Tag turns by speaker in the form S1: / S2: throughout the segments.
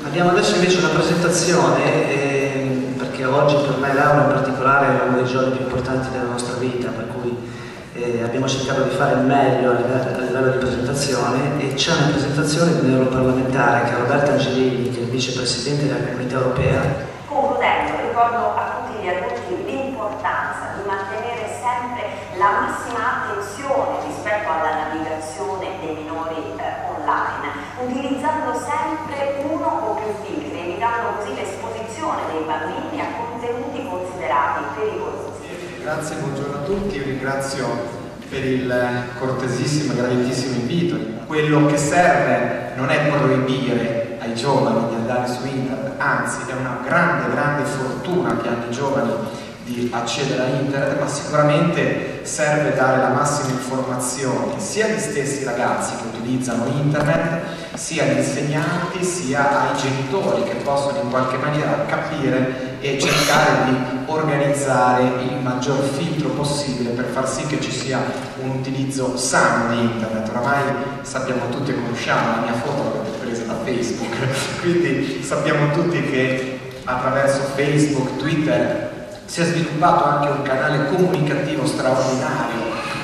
S1: Abbiamo adesso invece una presentazione, perché oggi per me l'Aula in particolare è uno dei giorni più importanti della nostra vita, per cui abbiamo cercato di fare il meglio a livello di presentazione, e c'è una presentazione di un europarlamentare che è Roberta Angelini, che è il vicepresidente della Comunità Europea.
S2: Concludendo, ricordo a tutti gli adulti l'importanza di mantenere sempre la massima attenzione rispetto alla navigazione dei minori online, utilizzando sempre uno o più filtri, evitando così l'esposizione dei bambini a contenuti considerati pericolosi.
S3: Grazie, buongiorno a tutti, io ringrazio per il cortesissimo e gravitissimo invito. Quello che serve non è proibire ai giovani di andare su internet, anzi è una grande fortuna che hanno i giovani di accedere a internet, ma sicuramente serve dare la massima informazione sia agli stessi ragazzi che utilizzano internet, sia agli insegnanti, sia ai genitori che possono in qualche maniera capire e cercare di organizzare il maggior filtro possibile per far sì che ci sia un utilizzo sano di internet. Oramai sappiamo tutti e conosciamo la mia foto, l'avete presa da Facebook, quindi sappiamo tutti che attraverso Facebook, Twitter si è sviluppato anche un canale comunicativo straordinario.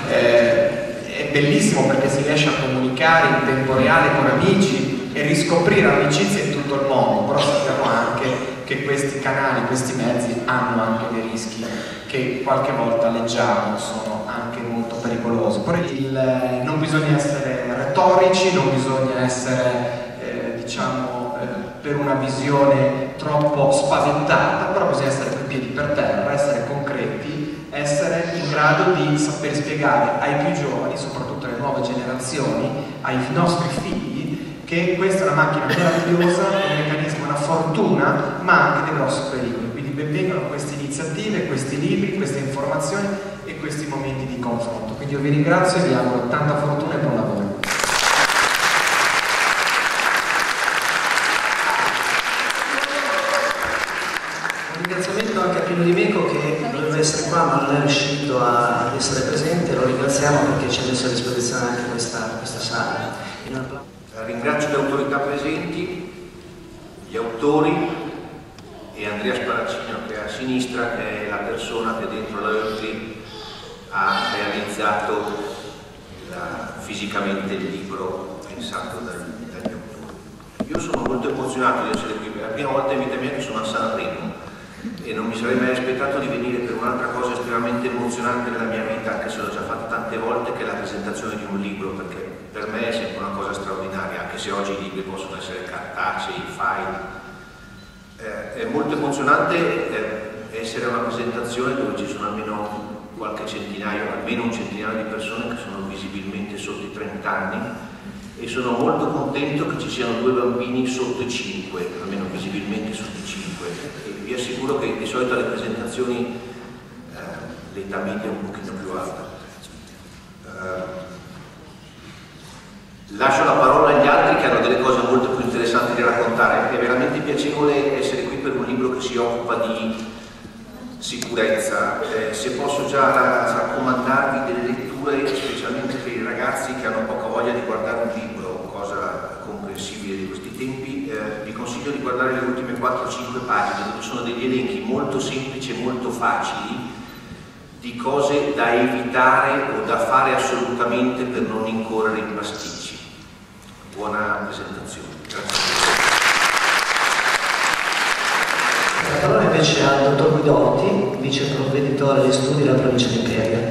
S3: È bellissimo perché si riesce a comunicare in tempo reale con amici e riscoprire amicizie in tutto il mondo, però sappiamo anche che questi canali, questi mezzi hanno anche dei rischi che qualche volta leggiamo, sono anche molto pericolosi. Poi non bisogna essere retorici, non bisogna essere per una visione troppo spaventata, però bisogna essere coi piedi per terra, essere concreti, essere in grado di saper spiegare ai più giovani, soprattutto alle nuove generazioni, ai nostri figli, che questa è una macchina meravigliosa, un meccanismo, una fortuna, ma anche dei grossi pericoli. Quindi benvengano queste iniziative, questi libri, queste informazioni e questi momenti di confronto. Quindi io vi ringrazio e vi auguro tanta fortuna e buon lavoro.
S1: Ringraziamento anche a Pino Di Meco, che doveva essere qua ma non è riuscito ad essere presente. Lo ringraziamo perché ci ha messo a disposizione anche questa sala.
S4: Ringrazio le autorità presenti, gli autori e Andrea Sparaccino, che è a sinistra, che è la persona che dentro la Oerthly ha realizzato fisicamente il libro pensato dagli autori. Io sono molto emozionato di essere qui, è la prima volta in vita mia che sono a Sanremo e non mi sarei mai aspettato di venire per un'altra cosa estremamente emozionante nella mia vita, che se l'ho già fatta tante volte, che è la presentazione di un libro, perché per me è sempre una cosa straordinaria, anche se oggi i libri possono essere cartacei, file. È molto emozionante essere a una presentazione dove ci sono almeno un centinaio di persone che sono visibilmente sotto i 30 anni, e sono molto contento che ci siano 2 bambini sotto i 5, almeno visibilmente sotto i 5, e vi assicuro che di solito alle presentazioni l'età media è un pochino più alta. Lascio la parola agli altri che hanno delle cose molto più interessanti da raccontare. È veramente piacevole essere qui per un libro che si occupa di sicurezza. Se posso già raccomandarvi delle letture, specialmente per i ragazzi che hanno poca voglia di guardare un libro, cosa comprensibile di questi tempi, vi consiglio di guardare le ultime 4-5 pagine, dove sono degli elenchi molto semplici e molto facili di cose da evitare o da fare assolutamente per non incorrere in pasticci. Buona presentazione. Grazie.
S1: La parola invece al dottor Guidotti, viceprovveditore degli studi della provincia di Imperia.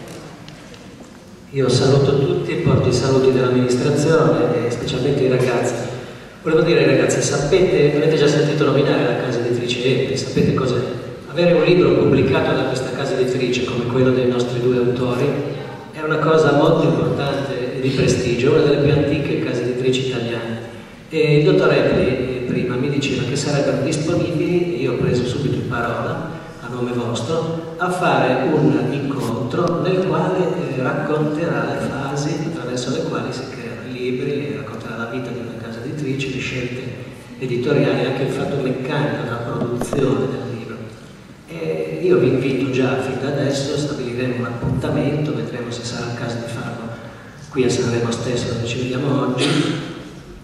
S5: Io saluto tutti, porto i saluti dell'amministrazione e specialmente i ragazzi. Volevo dire ai ragazzi, sapete, avete già sentito nominare la casa editrice Epli, sapete cos'è? Avere un libro pubblicato da questa casa editrice come quello dei nostri 2 autori è una cosa molto importante e di prestigio, una delle più antiche case editrici italiane. E il dottor Epli prima mi diceva che sarebbero disponibili, io ho preso subito in parola, a nome vostro, a fare un incontro nel quale racconterà le fasi attraverso le quali si creano i libri, racconterà la vita di una casa editrice, le scelte editoriali, anche il fatto meccanico della produzione del libro. E io vi invito già fin da adesso, stabiliremo un appuntamento, vedremo se sarà il caso di farlo qui a Sanremo stesso dove ci vediamo oggi,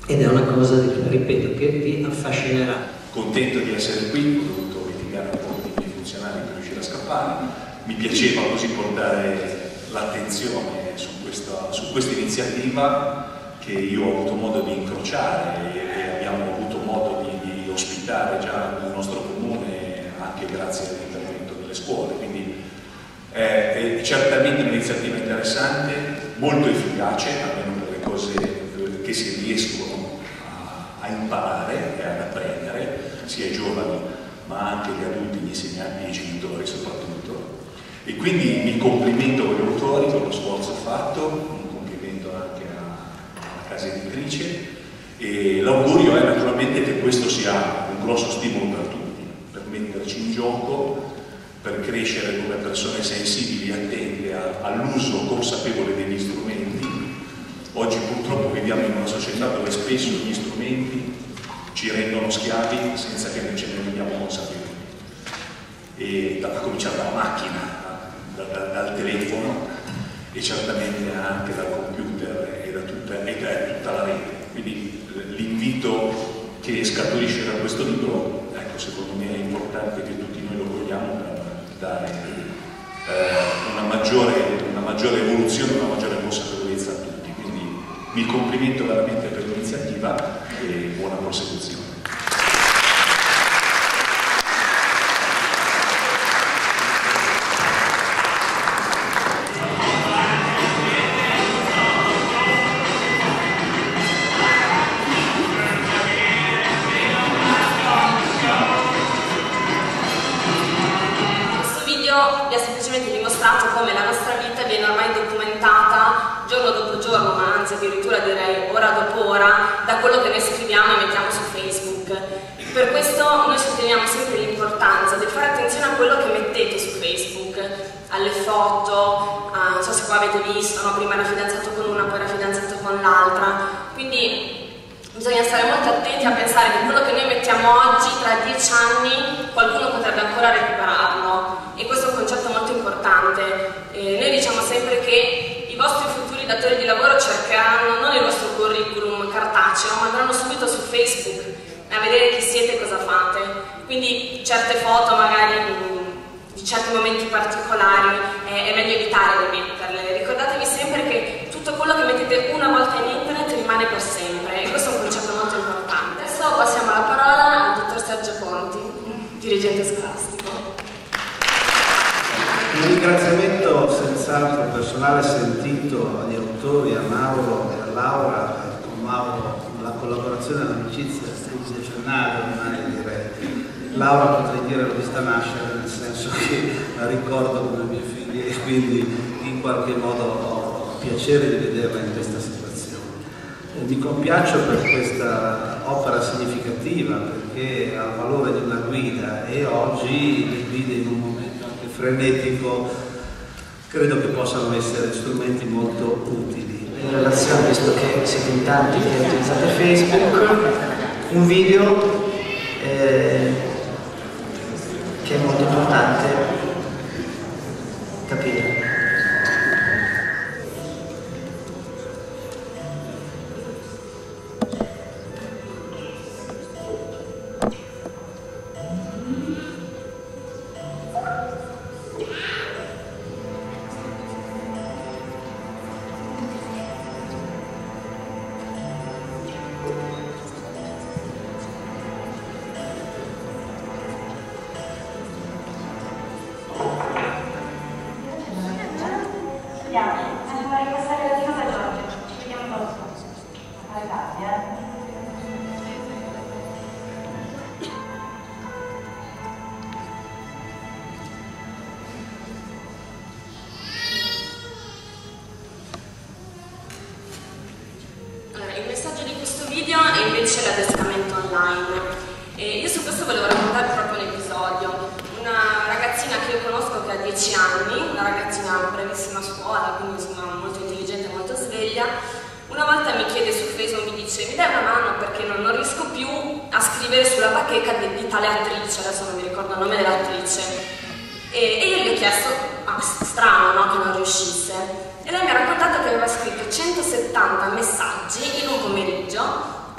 S5: ed è una cosa, ripeto, che vi affascinerà.
S6: Contento di essere qui, ho dovuto litigare un po' con i miei funzionari per riuscire a scappare. Mi piaceva così portare l'attenzione su questa iniziativa che io ho avuto modo di incrociare e abbiamo avuto modo di ospitare già nel nostro comune anche grazie all'intervento delle scuole. Quindi è certamente un'iniziativa interessante, molto efficace, almeno per le cose che si riescono a imparare e ad apprendere, sia i giovani ma anche gli adulti, gli insegnanti e i genitori soprattutto. E quindi mi complimento con gli autori per lo sforzo fatto, un complimento anche alla casa editrice e l'augurio è naturalmente che questo sia un grosso stimolo per tutti, per metterci in gioco, per crescere come persone sensibili e attente all'uso consapevole degli strumenti. Oggi purtroppo viviamo in una società dove spesso gli strumenti ci rendono schiavi senza che noi ce ne rendiamo consapevoli. E a cominciare dalla macchina, dal telefono e certamente anche dal computer e da tutta la rete. Quindi l'invito che scaturisce da questo libro, ecco, secondo me è importante che tutti noi lo cogliamo per dare una maggiore evoluzione, una maggiore consapevolezza a tutti. Quindi mi complimento veramente per l'iniziativa e buona prosecuzione.
S7: Vi ha semplicemente dimostrato come la nostra vita viene ormai documentata giorno dopo giorno, ma anzi addirittura direi ora dopo ora, da quello che noi scriviamo e mettiamo su Facebook. Per questo noi sottolineamo sempre l'importanza di fare attenzione a quello che mettete su Facebook, alle foto, non so se qua avete visto, no? Prima era fidanzato con una, poi era fidanzato con l'altra, quindi bisogna stare molto attenti a pensare che quello che noi mettiamo oggi, tra 10 anni, qualcuno potrebbe ancora recuperarlo. E questo è un concetto molto importante. Noi diciamo sempre che i vostri futuri datori di lavoro cercheranno non il vostro curriculum cartaceo, ma andranno subito su Facebook a vedere chi siete e cosa fate. Quindi certe foto magari di certi momenti particolari è meglio evitare di metterle. Ricordatevi sempre che tutto quello che mettete una volta in internet rimane per sempre, e questo è un concetto molto importante. Adesso passiamo la parola al dottor Sergio Conti, dirigente scolastico.
S8: Un ringraziamento senz'altro personale sentito agli autori, a Mauro e a Laura. Con Mauro la collaborazione e l'amicizia è decennale ormai, direi. Laura potrei dire l'ho vista nascere, nel senso che la ricordo come mie figlie e quindi in qualche modo ho piacere di vederla in questa situazione. Mi compiaccio per questa opera significativa perché ha il valore di una guida, e oggi le guide in un momento anche frenetico credo che possano essere strumenti molto utili.
S1: In relazione, visto che siete in tanti che utilizzate Facebook, un video che è molto importante capire.
S7: Il messaggio di questo video è invece l'addestramento online. Io su questo volevo raccontare proprio un episodio. Una ragazzina che io conosco che ha 10 anni, una ragazzina bravissima a scuola, quindi insomma molto intelligente, molto sveglia, una volta mi chiede su Facebook, mi dice: mi dai una mano perché non riesco più a scrivere sulla bacheca di tale attrice, adesso non mi ricordo il nome dell'attrice. E io gli ho chiesto, strano, no, che non riuscisse. E lei mi ha raccontato che aveva scritto 170 messaggi in un pomeriggio a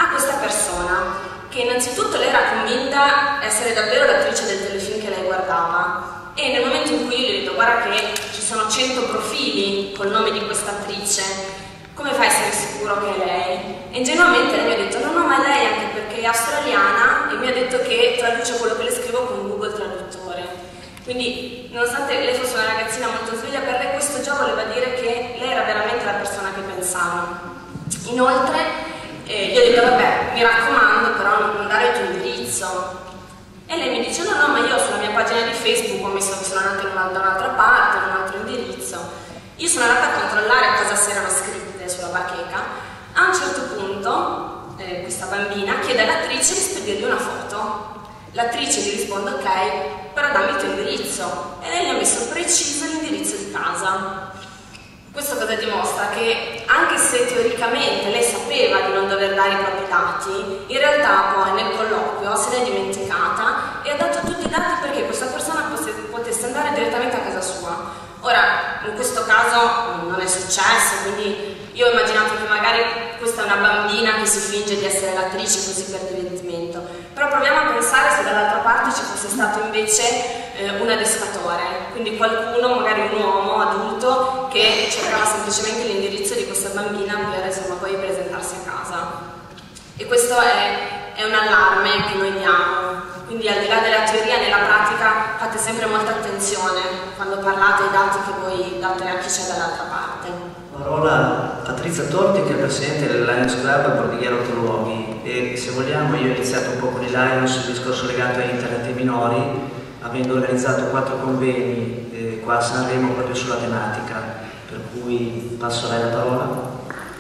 S7: questa persona, che innanzitutto lei era convinta essere davvero l'attrice del telefilm che lei guardava, e nel momento in cui io gli ho detto guarda che ci sono 100 profili col nome di questa attrice, come fai a essere sicuro che è lei? E ingenuamente lei mi ha detto no, ma è lei, anche perché è australiana e mi ha detto che traduce quello che le scrivo con Google Traduttore. Quindi, nonostante lei fosse una ragazzina molto sveglia, per lei questo già voleva dire che lei era veramente la persona che pensava. Inoltre, gli ho detto vabbè, mi raccomando però non dare il tuo indirizzo. E lei mi dice no, ma io sulla mia pagina di Facebook ho messo che sono andata da un'altra parte, da un altro indirizzo. Io sono andata a controllare cosa si erano scritte sulla bacheca. A un certo punto questa bambina chiede all'attrice di spedirgli una foto. L'attrice gli risponde ok, però dammi il tuo indirizzo. E lei gli ha messo preciso l'indirizzo di casa. Questo cosa dimostra? Che anche se teoricamente lei sapeva di non dover dare i propri dati, in realtà poi nel colloquio se l'è dimenticata e ha dato tutti i dati perché questa persona potesse andare direttamente a casa sua. Ora, in questo caso non è successo, quindi io ho immaginato che magari questa è una bambina che si finge di essere l'attrice così per divertimento. Però proviamo a pensare se dall'altra parte ci fosse stato invece un adescatore, quindi qualcuno, magari un uomo adulto, che cercava semplicemente l'indirizzo di questa bambina per insomma poi presentarsi a casa. E questo è un allarme che noi diamo. Quindi al di là della teoria, nella pratica fate sempre molta attenzione quando parlate ai dati che voi date a chi c'è dall'altra parte.
S1: Parola a Patrizia Torti, che è presidente del Lions Club Bordighera Luoghi, e se vogliamo io ho iniziato un po' con i Lions il discorso legato a internet ai minori, avendo organizzato 4 convegni qua a Sanremo proprio sulla tematica, per cui passo a lei la parola.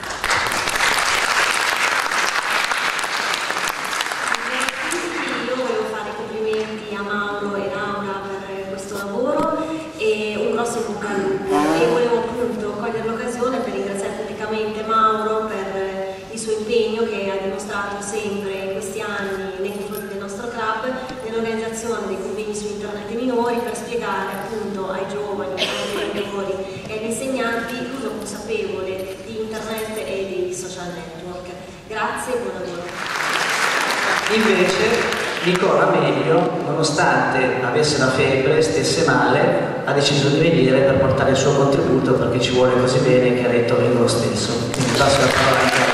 S9: Dei convegni su internet ai minori per spiegare appunto ai giovani, ai genitori e agli insegnanti l'uso consapevole di internet e dei social network. Grazie e buon lavoro.
S1: Invece Nicola Meglio, nonostante avesse la febbre, stesse male, ha deciso di venire per portare il suo contributo perché ci vuole così bene che ha detto vengo lo stesso. Quindi passo la parola a Nicola.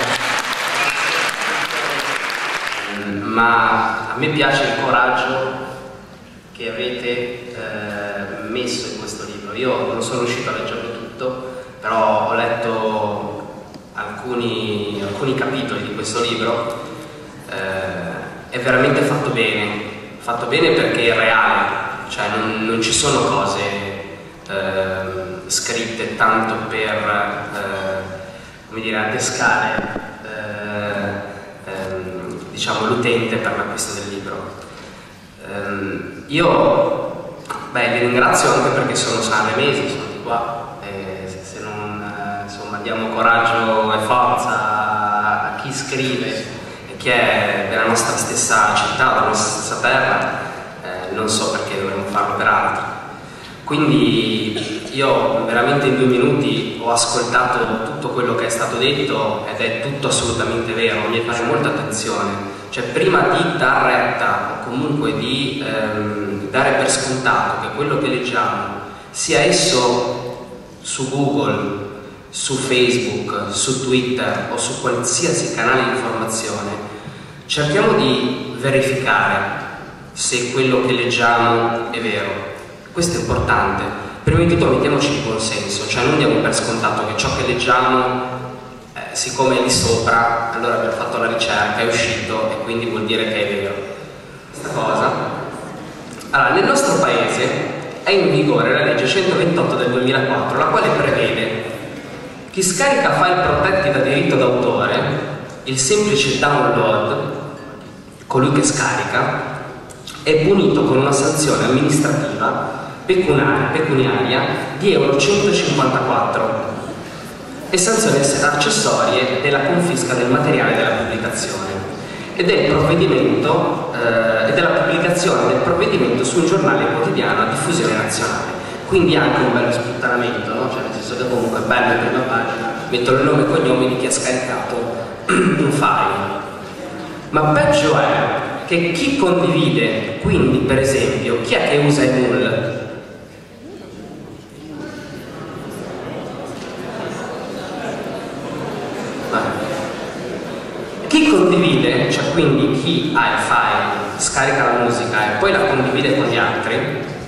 S10: Ma a me piace il coraggio che avete messo in questo libro. Io non sono riuscito a leggerlo tutto, però ho letto alcuni capitoli di questo libro. È veramente fatto bene perché è reale, cioè non ci sono cose scritte tanto per come dire, adescare diciamo l'utente per l'acquisto del libro. Io li ringrazio anche perché sono sanremesi, sono di qua, se non insomma diamo coraggio e forza a chi scrive e chi è della nostra stessa città, della nostra stessa terra, non so perché dovremmo farlo per altri. Quindi io veramente in 2 minuti ho ascoltato tutto quello che è stato detto ed è tutto assolutamente vero, mi fare molta attenzione. Cioè prima di dar retta o comunque di dare per scontato che quello che leggiamo, sia esso su Google, su Facebook, su Twitter o su qualsiasi canale di informazione, cerchiamo di verificare se quello che leggiamo è vero. Questo è importante. Prima di tutto mettiamoci di buon senso, cioè non diamo per scontato che ciò che leggiamo siccome è lì sopra, allora abbiamo fatto la ricerca, è uscito e quindi vuol dire che è vero. Questa cosa. Allora, nel nostro paese è in vigore la legge 128 del 2004, la quale prevede chi scarica file protetti da diritto d'autore, il semplice download, colui che scarica, è punito con una sanzione amministrativa pecuniaria di euro 154 e sanzioni accessorie della confisca del materiale della pubblicazione e del provvedimento e della pubblicazione del provvedimento su un giornale quotidiano a diffusione nazionale. Quindi anche un bello sputtanamento, no? Cioè nel senso che comunque è bello in prima pagina, mettono il nome e cognome di chi ha scaricato un file. Ma peggio è che chi condivide, quindi per esempio, chi è che usa i MUL? Chi condivide, cioè quindi chi ha il file, scarica la musica e poi la condivide con gli altri,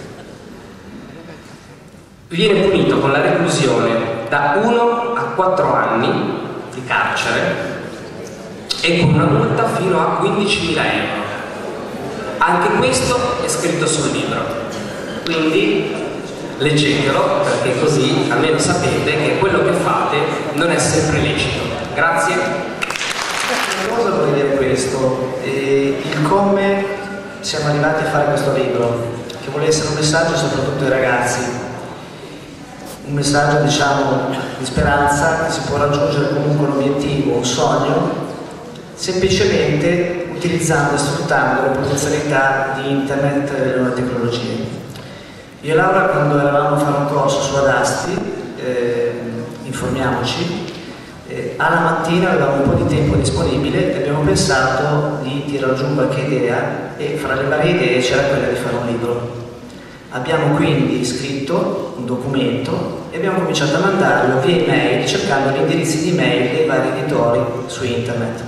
S10: viene punito con la reclusione da 1 a 4 anni di carcere e con una multa fino a 15.000 euro. Anche questo è scritto sul libro, quindi leggetelo, perché così almeno sapete che quello che fate non è sempre lecito. Grazie.
S1: Una cosa vorrei dire questo, il come siamo arrivati a fare questo libro, che vuole essere un messaggio soprattutto ai ragazzi, un messaggio diciamo di speranza che si può raggiungere comunque un obiettivo, un sogno, semplicemente utilizzando e sfruttando le potenzialità di internet e delle nuove tecnologie. Io e Laura, quando eravamo a fare un corso su Adasti, informiamoci, alla mattina avevamo un po' di tempo disponibile e abbiamo pensato di tirare giù qualche idea, e fra le varie idee c'era quella di fare un libro. Abbiamo quindi scritto un documento e abbiamo cominciato a mandarlo via email, cercando gli indirizzi di email dei vari editori su internet.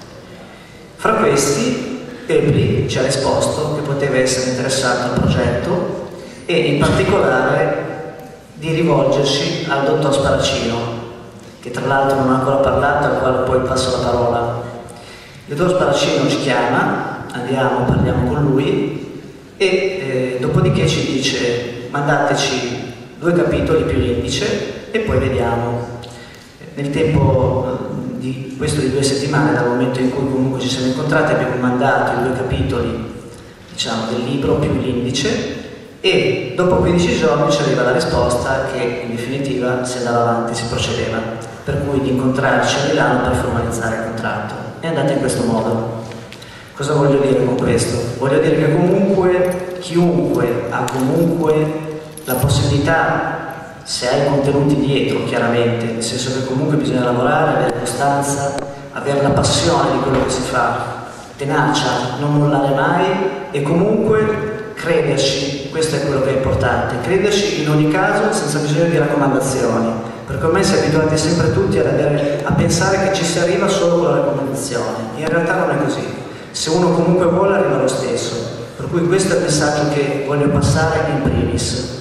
S1: Fra questi Epli ci ha risposto che poteva essere interessato al progetto e in particolare di rivolgersi al dottor Sparacino, che tra l'altro non ha ancora parlato, al quale poi passo la parola. Il dottor Sparacino ci chiama, andiamo, parliamo con lui e dopodiché ci dice: mandateci 2 capitoli più l'indice e poi vediamo. Nel tempo di 2 settimane, dal momento in cui comunque ci siamo incontrati, abbiamo mandato i 2 capitoli, diciamo, del libro più l'indice, e dopo 15 giorni ci arriva la risposta che in definitiva si andava avanti, si procedeva, per cui di incontrarci a Milano per formalizzare il contratto. È andata in questo modo. Cosa voglio dire con questo? Voglio dire che comunque chiunque ha comunque la possibilità, se hai contenuti dietro chiaramente, nel senso che comunque bisogna lavorare, avere costanza, avere la passione di quello che si fa, tenacia, non mollare mai e comunque crederci, questo è quello che è importante, crederci in ogni caso senza bisogno di raccomandazioni, perché ormai si è abituati sempre tutti a pensare che ci si arriva solo con la raccomandazione, in realtà non è così, se uno comunque vuole arriva lo stesso, per cui questo è il messaggio che voglio passare in primis.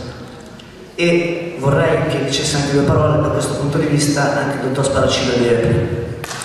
S1: E vorrei che dicesse anche 2 parole da questo punto di vista anche il dottor Sparacino di Epli.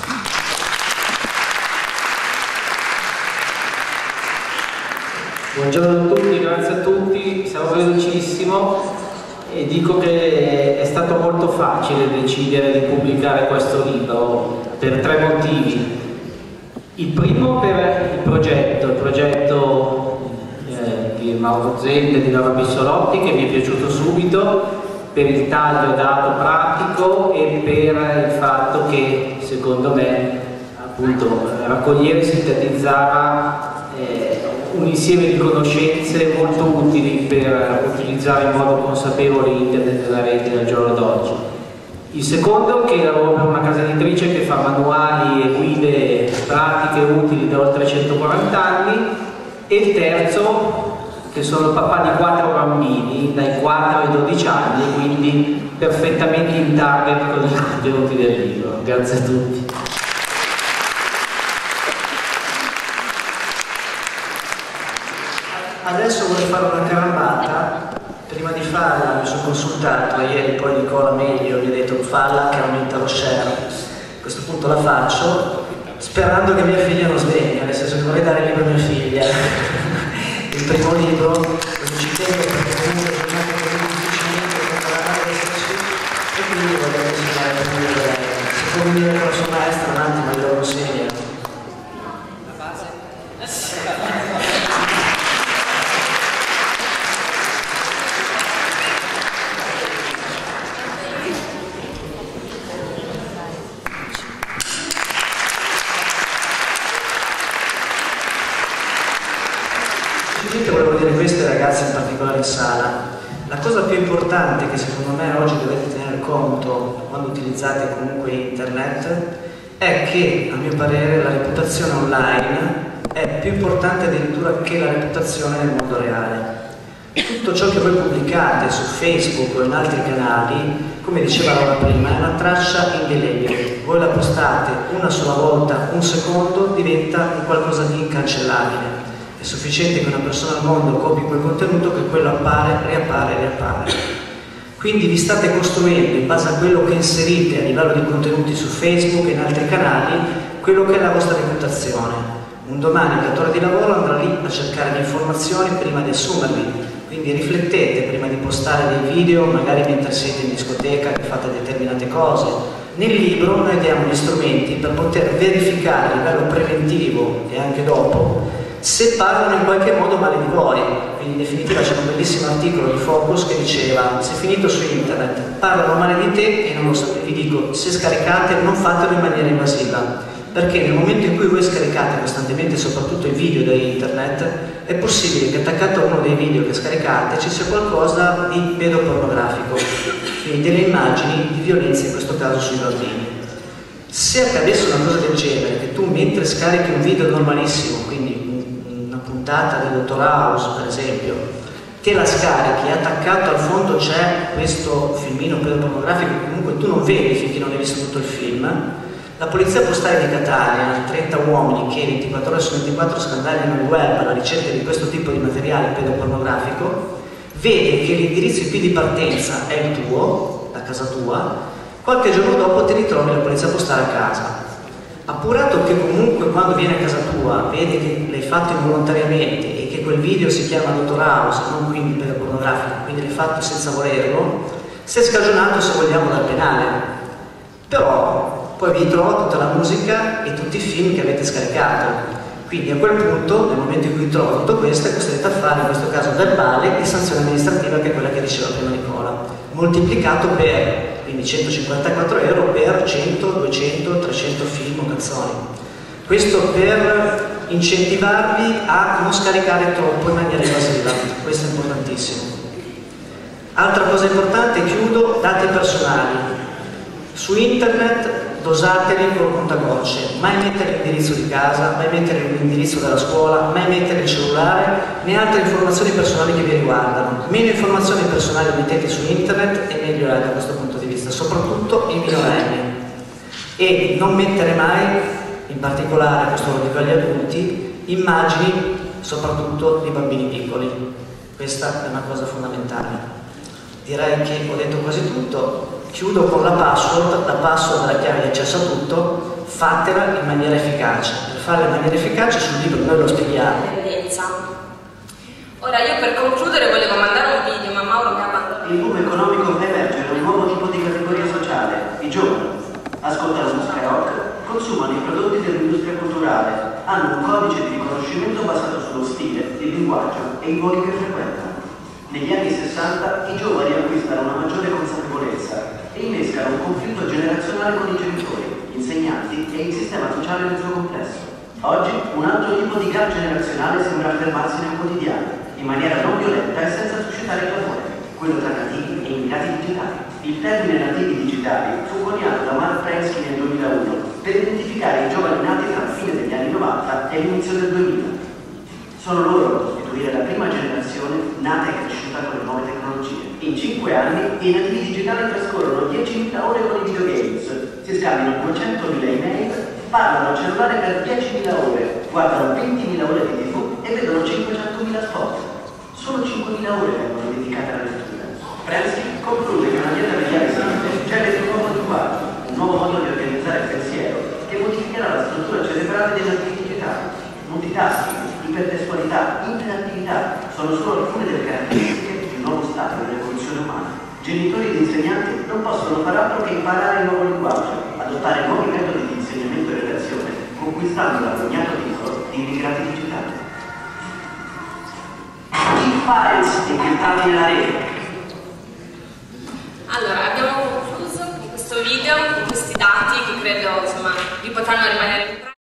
S11: Buongiorno a tutti, grazie a tutti, sarò velocissimo e dico che è stato molto facile decidere di pubblicare questo libro per 3 motivi. Il primo per il progetto di Mauro Zente e di Laura Bissolotti, che mi è piaciuto subito per il taglio dato pratico e per il fatto che secondo me appunto raccogliere e sintetizzava un insieme di conoscenze molto utili per utilizzare in modo consapevole internet e la rete al giorno d'oggi. Il secondo, che lavoro per una casa editrice che fa manuali e guide pratiche utili da oltre 140 anni, e il terzo, che sono papà di 4 bambini dai 4 ai 12 anni, quindi perfettamente in target con i contenuti del libro. Grazie a tutti.
S1: Adesso vorrei fare una carambata. Prima di farla mi sono consultato, ieri poi Nicola meglio mi ha detto farla che aumenta lo share. A questo punto la faccio sperando che mia figlia non sveglia, nel senso che vorrei dare il libro a mia figlia. Il primo libro, lo ci tengo perché comunque è un po' difficilmente con la madre e quindi voglio insegnare per me lei. Se può venire con la sua maestra avanti ma glielo consegna. Volevo dire questo ai ragazzi in particolare in sala. La cosa più importante che secondo me oggi dovete tenere conto quando utilizzate comunque internet è che, a mio parere, la reputazione online è più importante addirittura che la reputazione nel mondo reale. Tutto ciò che voi pubblicate su Facebook o in altri canali, come diceva Laura prima, è una traccia indelebile. Voi la postate una sola volta, un secondo, diventa un qualcosa di incancellabile. È sufficiente che una persona al mondo copi quel contenuto che quello appare, riappare, riappare. Quindi vi state costruendo, in base a quello che inserite a livello di contenuti su Facebook e in altri canali, quello che è la vostra reputazione. Un domani il datore di lavoro andrà lì a cercare le informazioni prima di assumervi. Quindi riflettete prima di postare dei video, magari mentre siete in discoteca che fate determinate cose. Nel libro noi diamo gli strumenti per poter verificare a livello preventivo e anche dopo se parlano in qualche modo male di voi. Quindi in definitiva c'è un bellissimo articolo di Focus che diceva: se finito su internet parlano male di te e non lo sapete, vi dico, se scaricate non fatelo in maniera invasiva. Perché nel momento in cui voi scaricate costantemente soprattutto i video da internet, è possibile che attaccato a uno dei video che scaricate ci sia qualcosa di pedopornografico, quindi delle immagini di violenza, in questo caso sui bambini. Se accadesse una cosa del genere, che tu mentre scarichi un video normalissimo, quindi una puntata di Dottor House per esempio, te la scarichi e attaccato al fondo c'è questo filmino pedopornografico che comunque tu non vedi finché non hai visto tutto il film, la Polizia Postale di Catania, 30 uomini che 24 ore su 24 scandagliano il web alla ricerca di questo tipo di materiale pedopornografico, vede che l'indirizzo IP di partenza è il tuo, la casa tua, qualche giorno dopo ti ritrovi la Polizia Postale a casa. Appurato che comunque quando viene a casa tua vede che l'hai fatto involontariamente e che quel video si chiama Dottor House, non quindi pedopornografico, quindi l'hai fatto senza volerlo, sei scagionato se vogliamo dal penale. Però poi vi trova tutta la musica e tutti i film che avete scaricato. Quindi a quel punto, nel momento in cui trova tutto questo, è costretto a fare in questo caso verbale e sanzione amministrativa, che è quella che diceva prima Nicola, moltiplicato per, quindi 154 euro per 100, 200, 300 film o canzoni. Questo per incentivarvi a non scaricare troppo in maniera invasiva, questo è importantissimo. Altra cosa importante, chiudo, dati personali. Su internet dosateli con contagocce, mai mettere l'indirizzo di casa, mai mettere l'indirizzo della scuola, mai mettere il cellulare, né altre informazioni personali che vi riguardano. Meno informazioni personali mettete su internet e meglio è da questo punto di vista, soprattutto i minorenni. E non mettere mai, in particolare, questo lo dico agli adulti, immagini soprattutto di bambini piccoli. Questa è una cosa fondamentale. Direi che ho detto quasi tutto. Chiudo con la password della chiave di accesso a tutto, fatela in maniera efficace. Per farla in maniera efficace sul libro noi lo spieghiamo.
S7: Ora io per concludere volevo mandare un video, ma Mauro mi ha abbandonato.
S12: Il boom economico fa emergere un nuovo tipo di categoria sociale, i giovani. Ascoltano musica rock, consumano i prodotti dell'industria culturale, hanno un codice di riconoscimento basato sullo stile, il linguaggio e i luoghi che frequentano. Negli anni 60 i giovani acquistano una maggiore consapevolezza e innescano un conflitto generazionale con i genitori, insegnanti e il sistema sociale nel suo complesso. Oggi un altro tipo di gap generazionale sembra affermarsi nel quotidiano, in maniera non violenta e senza suscitare clamore, quello tra nativi e immigrati digitali. Il termine nativi digitali fu coniato da Mark Prensky nel 2001 per identificare i giovani nati tra la fine degli anni 90 e l'inizio del 2000. Sono loro a costituire la prima generazione nata e cresciuta con le nuove tecnologie. In 5 anni i nativi digitali trascorrono 10.000 ore con i videogames, si scambiano 200.000 email, parlano al cellulare per 10.000 ore, guardano 20.000 ore di TV e vedono 500.000 spot. Solo 5.000 ore vengono dedicate alla lettura. Prensky conclude che una dieta mediale semplice genera un nuovo linguaggio, un nuovo modo di organizzare il pensiero che modificherà la struttura cerebrale dei nativi digitali. Multitasking, ipertestualità, interattività sono solo alcune delle caratteristiche di un nuovo stato dell'evoluzione umana. Genitori ed insegnanti non possono far altro che imparare il nuovo linguaggio, adottare nuovi metodi di insegnamento e relazione, conquistando l'agognato titolo di immigrati digitali. I files incriptati nella rete.
S7: Allora, abbiamo concluso con questo video, con questi dati che credo insomma vi potranno rimanere